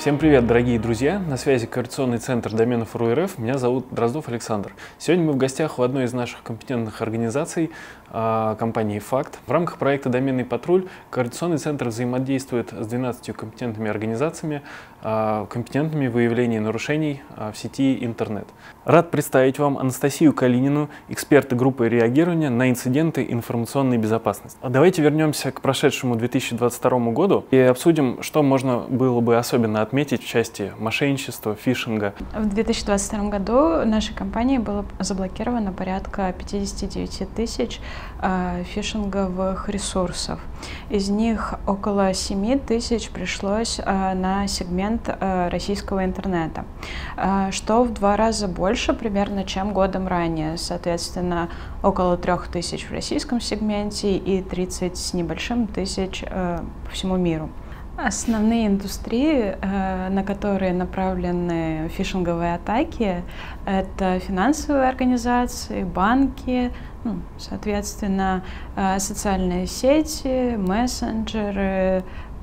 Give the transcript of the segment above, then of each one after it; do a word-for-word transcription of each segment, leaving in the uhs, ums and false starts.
Всем привет, дорогие друзья! На связи Координационный центр доменов эр у эр эф. Меня зовут Дроздов Александр. Сегодня мы в гостях у одной из наших компетентных организаций, компании «Факт». В рамках проекта «Доменный патруль» Координационный центр взаимодействует с двенадцатью компетентными организациями, компетентными в выявлении нарушений в сети интернет. Рад представить вам Анастасию Калинину, эксперта группы реагирования на инциденты информационной безопасности. Давайте вернемся к прошедшему две тысячи двадцать второму году и обсудим, что можно было бы особенно отметить в части мошенничества, фишинга. В две тысячи двадцать втором году нашей компании было заблокировано порядка пятидесяти девяти тысяч э, фишинговых ресурсов. Из них около семи тысяч пришлось э, на сегмент э, российского интернета, э, что в два раза больше примерно, чем годом ранее. Соответственно, около трех тысяч в российском сегменте и тридцать с небольшим тысяч э, по всему миру. Основные индустрии, на которые направлены фишинговые атаки, это финансовые организации, банки, ну, соответственно, социальные сети, мессенджеры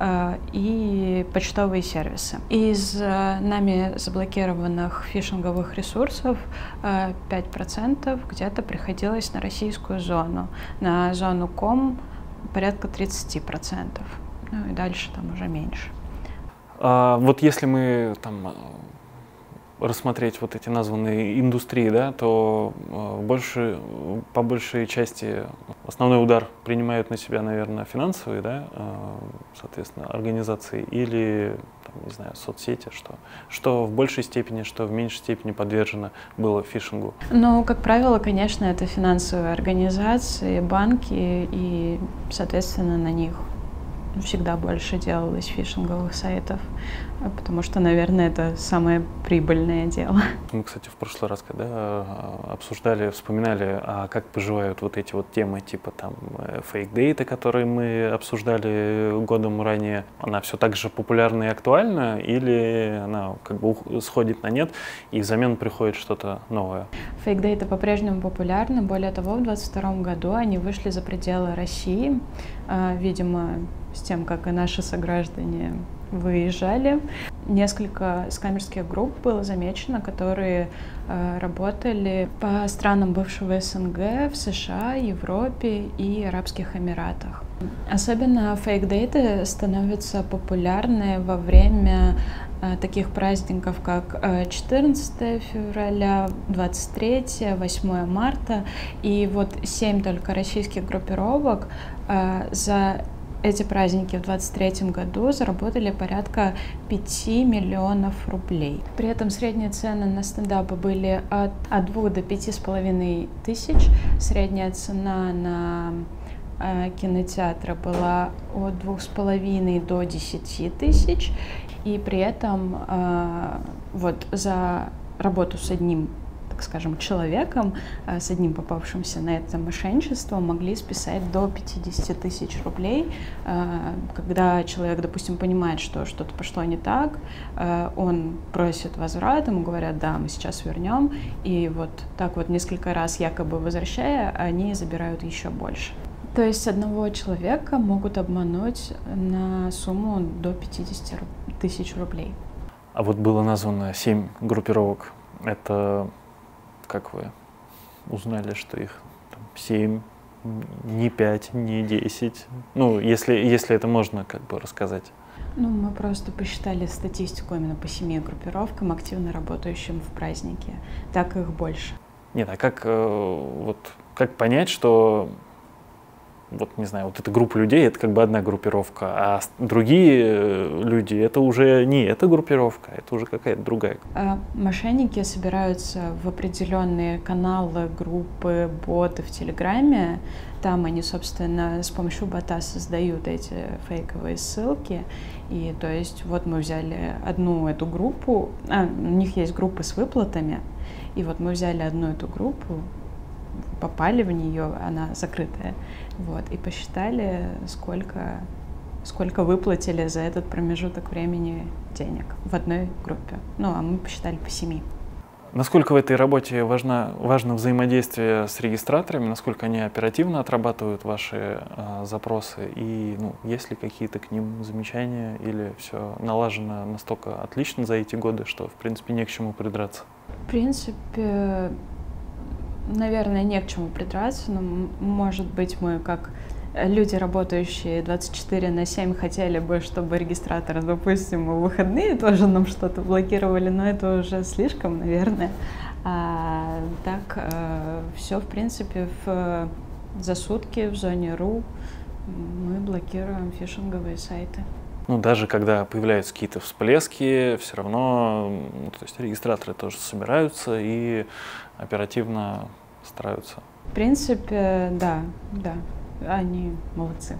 и почтовые сервисы. Из нами заблокированных фишинговых ресурсов пять процентов где-то приходилось на российскую зону, на зону ком порядка тридцати процентов. Ну и дальше там уже меньше. А, вот если мы там рассмотреть вот эти названные индустрии, да, то больше, по большей части основной удар принимают на себя, наверное, финансовые, да, соответственно, организации или, там, не знаю, соцсети, что, что в большей степени, что в меньшей степени подвержено было фишингу. Ну, как правило, конечно, это финансовые организации, банки и, соответственно, на них всегда больше делалось фишинговых сайтов, потому что, наверное, это самое прибыльное дело. Мы, кстати, в прошлый раз, когда обсуждали, вспоминали, а как поживают вот эти вот темы, типа там фейк-дейта, которые мы обсуждали годом ранее, она все так же популярна и актуальна, или она как бы сходит на нет и взамен приходит что-то новое? Фейк-дейта по-прежнему популярна. Более того, в две тысячи двадцать втором году они вышли за пределы России, видимо, с тем, как и наши сограждане выезжали. Несколько скамерских групп было замечено, которые э, работали по странам бывшего эс эн гэ, в США, Европе и Арабских Эмиратах. Особенно фейк-дейты становятся популярны во время э, таких праздников, как э, четырнадцатое февраля, двадцать третье, восьмое марта. И вот семь только российских группировок э, за эти праздники в двадцать третьем году заработали порядка пяти миллионов рублей. При этом средние цены на стендапы были от, от двух до пяти с половиной тысяч. Средняя цена на э, кинотеатры была от двух с половиной до десяти тысяч. И при этом э, вот за работу с одним, так скажем, человеком, с одним попавшимся на это мошенничество, могли списать до пятидесяти тысяч рублей. Когда человек, допустим, понимает, что что-то пошло не так, он просит возврат, ему говорят: да, мы сейчас вернем, и вот так вот несколько раз якобы возвращая, они забирают еще больше. То есть одного человека могут обмануть на сумму до пятидесяти тысяч рублей. А вот было названо семь группировок. Это как вы узнали, что их семь, не пять, не десять? Ну, если, если это можно как бы рассказать. Ну, мы просто посчитали статистику именно по семи группировкам, активно работающим в празднике. Так их больше. Нет, а как, вот, как понять, что вот, не знаю, вот эта группа людей — это как бы одна группировка, а другие люди — это уже не эта группировка, это уже какая-то другая? А мошенники собираются в определенные каналы, группы, боты в Телеграме. Там они, собственно, с помощью бота создают эти фейковые ссылки. И то есть вот мы взяли одну эту группу, а, у них есть группы с выплатами, и вот мы взяли одну эту группу, попали в нее, она закрытая, вот, и посчитали, сколько, сколько выплатили за этот промежуток времени денег в одной группе. Ну, а мы посчитали по семи. Насколько в этой работе важно, важно взаимодействие с регистраторами, насколько они оперативно отрабатывают ваши э, запросы, и ну, есть ли какие-то к ним замечания, или все налажено настолько отлично за эти годы, что в принципе не к чему придраться? В принципе, наверное, не к чему придраться, но, может быть, мы как люди, работающие двадцать четыре на семь, хотели бы, чтобы регистраторы, допустим, в выходные тоже нам что-то блокировали, но это уже слишком, наверное. А так, э, все, в принципе, в, за сутки в зоне эр у мы блокируем фишинговые сайты. Ну, даже когда появляются какие-то всплески, все равно, ну, то есть регистраторы тоже собираются и оперативно стараются. В принципе, да, да, они молодцы.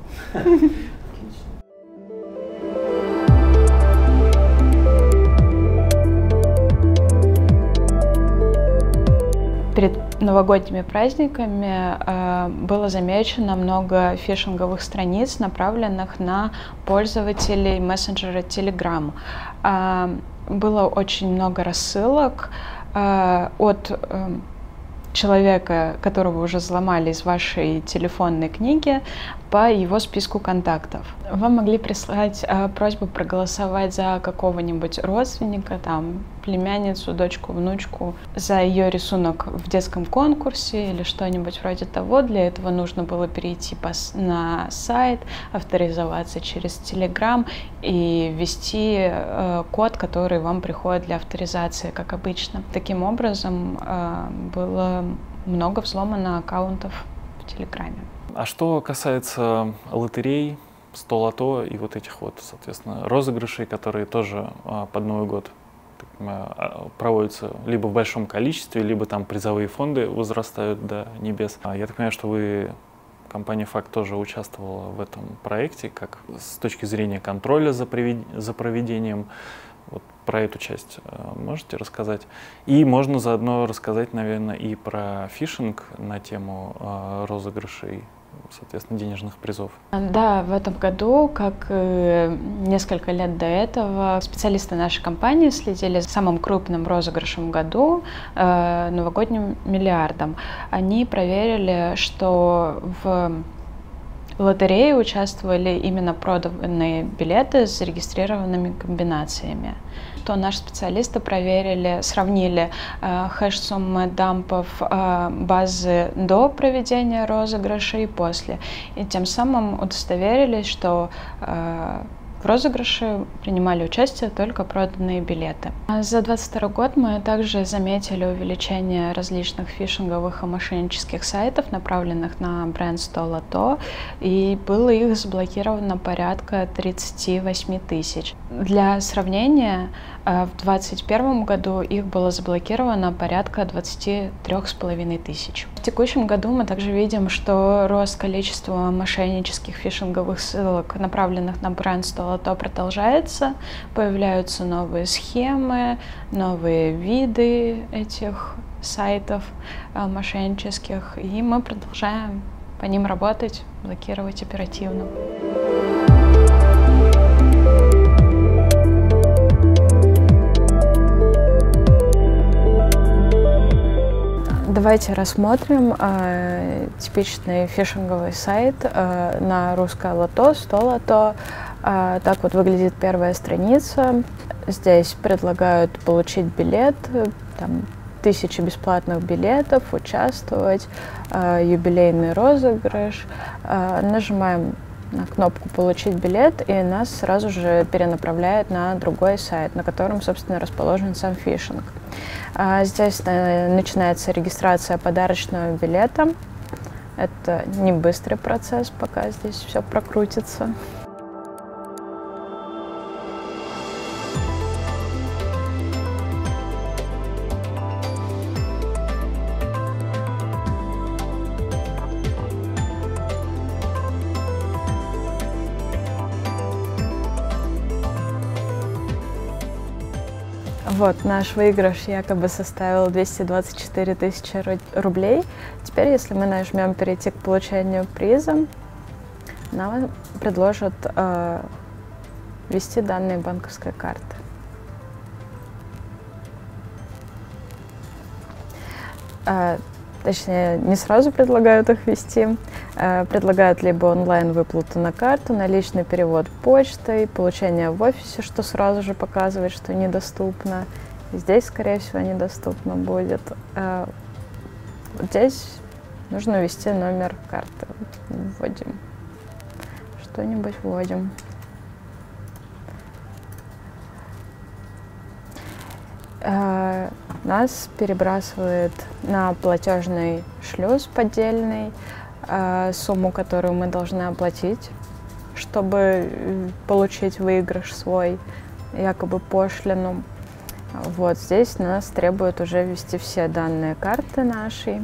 Перед новогодними праздниками э, было замечено много фишинговых страниц, направленных на пользователей мессенджера Telegram. Э, было очень много рассылок э, от э, человека, которого уже взломали из вашей телефонной книги, по его списку контактов. Вам могли прислать э, просьбу проголосовать за какого-нибудь родственника, там, племянницу, дочку, внучку, за ее рисунок в детском конкурсе или что-нибудь вроде того. Для этого нужно было перейти по, на сайт, авторизоваться через Telegram и ввести э, код, который вам приходит для авторизации, как обычно. Таким образом, э, было много взломано аккаунтов в Телеграме. А что касается лотерей, сто лото и вот этих вот, соответственно, розыгрышей, которые тоже а, под Новый год так понимаю, проводятся либо в большом количестве, либо там призовые фонды возрастают до небес. А я так понимаю, что вы, компания Факт, тоже участвовала в этом проекте, как с точки зрения контроля за, привед... за проведением. Вот про эту часть можете рассказать? И можно заодно рассказать, наверное, и про фишинг на тему э, розыгрышей, соответственно, денежных призов. Да, в этом году, как и несколько лет до этого, специалисты нашей компании следили за самым крупным розыгрышем в году, э, новогодним миллиардом. Они проверили, что в лотерее участвовали именно проданные билеты с зарегистрированными комбинациями. То наши специалисты проверили, сравнили э, хэш-суммы дампов э, базы до проведения розыгрыша и после. И тем самым удостоверились, что э, в розыгрыше принимали участие только проданные билеты. За двадцать второй год мы также заметили увеличение различных фишинговых и мошеннических сайтов, направленных на бренд сто лото, и было их заблокировано порядка тридцати восьми тысяч. Для сравнения, в двадцать первом году их было заблокировано порядка двадцати трёх с половиной тысяч. В текущем году мы также видим, что рост количества мошеннических фишинговых ссылок, направленных на бренд сто лото, продолжается. Появляются новые схемы, новые виды этих сайтов мошеннических, и мы продолжаем по ним работать, блокировать оперативно. Давайте рассмотрим э, типичный фишинговый сайт э, на русское лото, сто лото. Э, так вот выглядит первая страница. Здесь предлагают получить билет, там, тысячи бесплатных билетов, участвовать, э, юбилейный розыгрыш. Э, нажимаем на кнопку «Получить билет», и нас сразу же перенаправляет на другой сайт, на котором, собственно, расположен сам фишинг. Здесь начинается регистрация подарочного билета. Это не быстрый процесс, пока здесь все прокрутится. Вот, наш выигрыш якобы составил двести двадцать четыре тысячи рублей. Теперь, если мы нажмем «Перейти к получению приза», нам предложат э, ввести данные банковской карты. А, точнее, не сразу предлагают их ввести. А, предлагают либо онлайн-выплату на карту, наличный перевод почтой, получение в офисе, что сразу же показывает, что недоступно. Здесь, скорее всего, недоступно будет. А, вот здесь нужно ввести номер карты. Вводим. Что-нибудь вводим. А, нас перебрасывает на платежный шлюз поддельный а, сумму, которую мы должны оплатить, чтобы получить выигрыш свой, якобы пошлину. Вот здесь нас требуют уже ввести все данные карты нашей.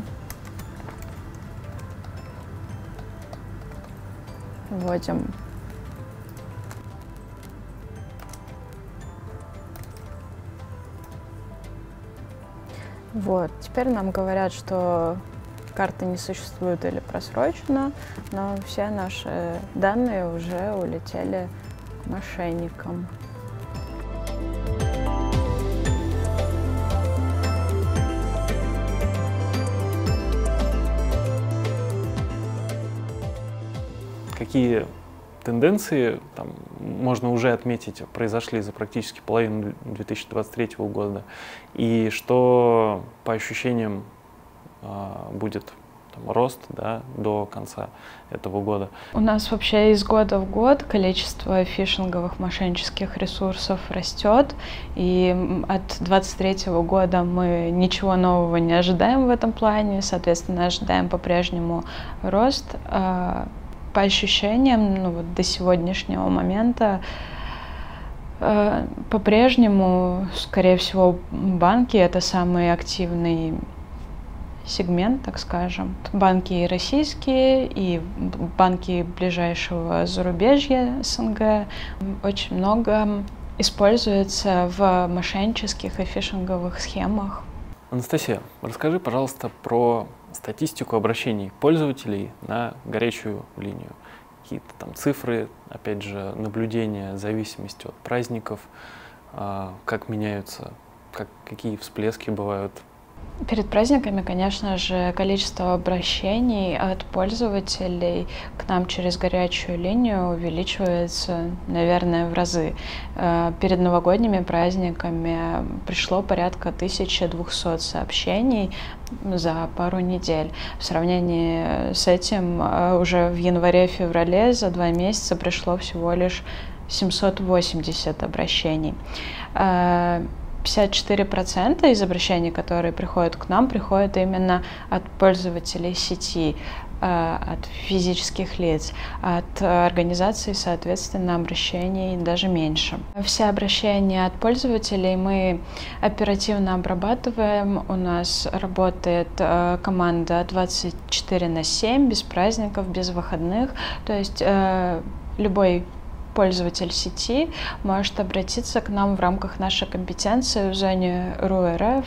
Вводим. Вот, теперь нам говорят, что карта не существует или просрочена, но все наши данные уже улетели к мошенникам. Какие тенденции, там, можно уже отметить, произошли за практически половину две тысячи двадцать третьего года, и что по ощущениям будет там рост, да, до конца этого года? У нас вообще из года в год количество фишинговых мошеннических ресурсов растет, и от двадцать третьего года мы ничего нового не ожидаем в этом плане, соответственно, ожидаем по-прежнему рост. По ощущениям, ну, вот до сегодняшнего момента, э, по-прежнему, скорее всего, банки — это самый активный сегмент, так скажем. Банки и российские, и банки ближайшего зарубежья СНГ очень много используется в мошеннических и фишинговых схемах. Анастасия, расскажи, пожалуйста, про статистику обращений пользователей на горячую линию. Какие-то там цифры, опять же, наблюдения, зависимости от праздников, как меняются, как, какие всплески бывают. Перед праздниками, конечно же, количество обращений от пользователей к нам через горячую линию увеличивается, наверное, в разы. Перед новогодними праздниками пришло порядка тысячи двухсот сообщений за пару недель. В сравнении с этим уже в январе-феврале за два месяца пришло всего лишь семьсот восемьдесят обращений. пятьдесят четыре процента из обращений, которые приходят к нам, приходят именно от пользователей сети, от физических лиц, от организаций, соответственно, обращений даже меньше. Все обращения от пользователей мы оперативно обрабатываем. У нас работает команда двадцать четыре на семь, без праздников, без выходных. То есть любой пользователь сети может обратиться к нам в рамках нашей компетенции в зоне РУ-РФ.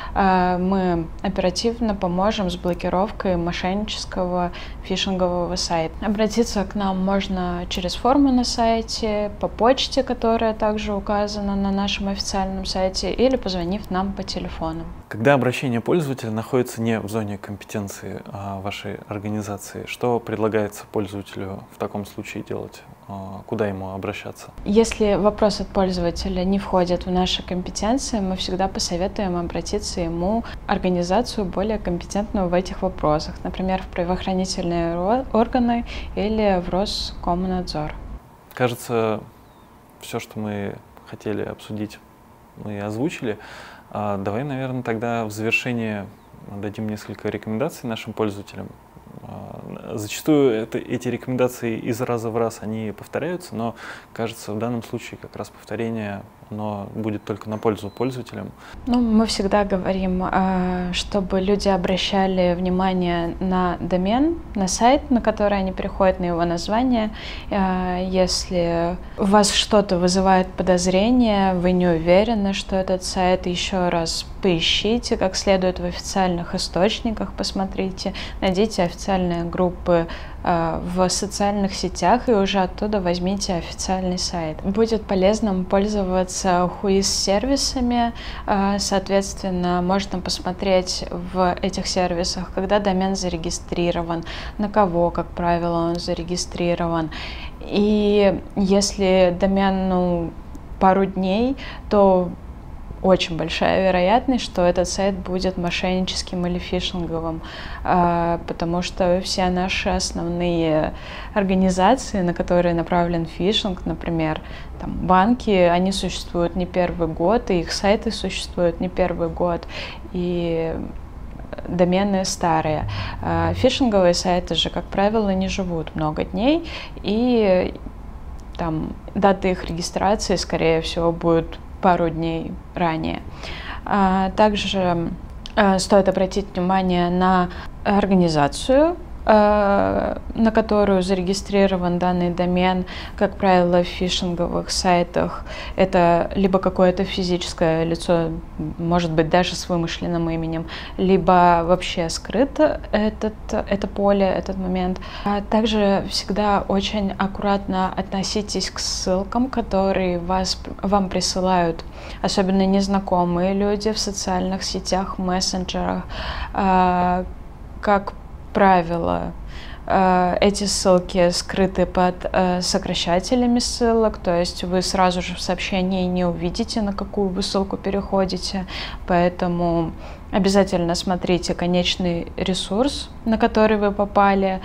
Мы оперативно поможем с блокировкой мошеннического фишингового сайта. Обратиться к нам можно через форму на сайте, по почте, которая также указана на нашем официальном сайте, или позвонив нам по телефону. Когда обращение пользователя находится не в зоне компетенции вашей организации, что предлагается пользователю в таком случае делать? Куда ему обращаться? Если вопрос от пользователя не входит в наши компетенции, мы всегда посоветуем обратиться ему в организацию более компетентную в этих вопросах, например, в правоохранительные органы или в Роскомнадзор. Кажется, все, что мы хотели обсудить, мы озвучили. Давай, наверное, тогда в завершение дадим несколько рекомендаций нашим пользователям. Зачастую это, эти рекомендации из раза в раз они повторяются, но кажется, в данном случае как раз повторение оно будет только на пользу пользователям. Ну, мы всегда говорим, чтобы люди обращали внимание на домен, на сайт, на который они приходят, на его название. Если у вас что-то вызывает подозрение, вы не уверены, что этот сайт, еще раз поищите как следует в официальных источниках, посмотрите, найдите официальные группы в социальных сетях и уже оттуда возьмите официальный сайт. Будет полезным пользоваться хуиз-сервисами, соответственно, можно посмотреть в этих сервисах, когда домен зарегистрирован, на кого, как правило, он зарегистрирован. И если домен, ну, пару дней, то очень большая вероятность, что этот сайт будет мошенническим или фишинговым, потому что все наши основные организации, на которые направлен фишинг, например, там, банки, они существуют не первый год, и их сайты существуют не первый год, и домены старые. Фишинговые сайты же, как правило, не живут много дней, и там дата их регистрации, скорее всего, будет пару дней ранее. Также стоит обратить внимание на организацию, на которую зарегистрирован данный домен. Как правило, в фишинговых сайтах это либо какое-то физическое лицо, может быть, даже с вымышленным именем, либо вообще скрыто этот, это поле, этот момент. А также всегда очень аккуратно относитесь к ссылкам, которые вас, вам присылают, особенно незнакомые люди в социальных сетях, мессенджерах. Как правило, эти ссылки скрыты под сокращателями ссылок, то есть вы сразу же в сообщении не увидите, на какую вы ссылку переходите, поэтому обязательно смотрите конечный ресурс, на который вы попали,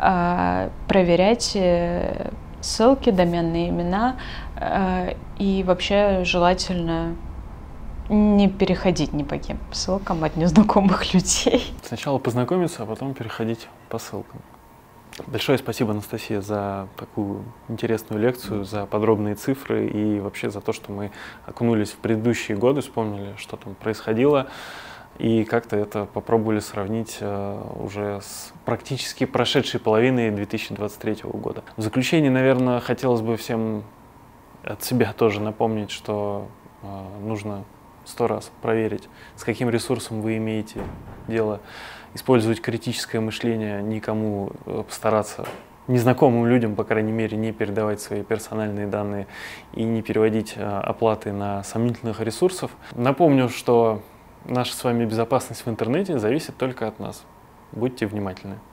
проверяйте ссылки, доменные имена, и вообще желательно не переходить ни по каким ссылкам от незнакомых людей. Сначала познакомиться, а потом переходить по ссылкам. Большое спасибо, Анастасия, за такую интересную лекцию, за подробные цифры и вообще за то, что мы окунулись в предыдущие годы, вспомнили, что там происходило, и как-то это попробовали сравнить э, уже с практически прошедшей половиной две тысячи двадцать третьего года. В заключение, наверное, хотелось бы всем от себя тоже напомнить, что э, нужно сто раз проверить, с каким ресурсом вы имеете дело, использовать критическое мышление, никому постараться, незнакомым людям, по крайней мере, не передавать свои персональные данные и не переводить оплаты на сомнительных ресурсов. Напомню, что наша с вами безопасность в интернете зависит только от нас. Будьте внимательны.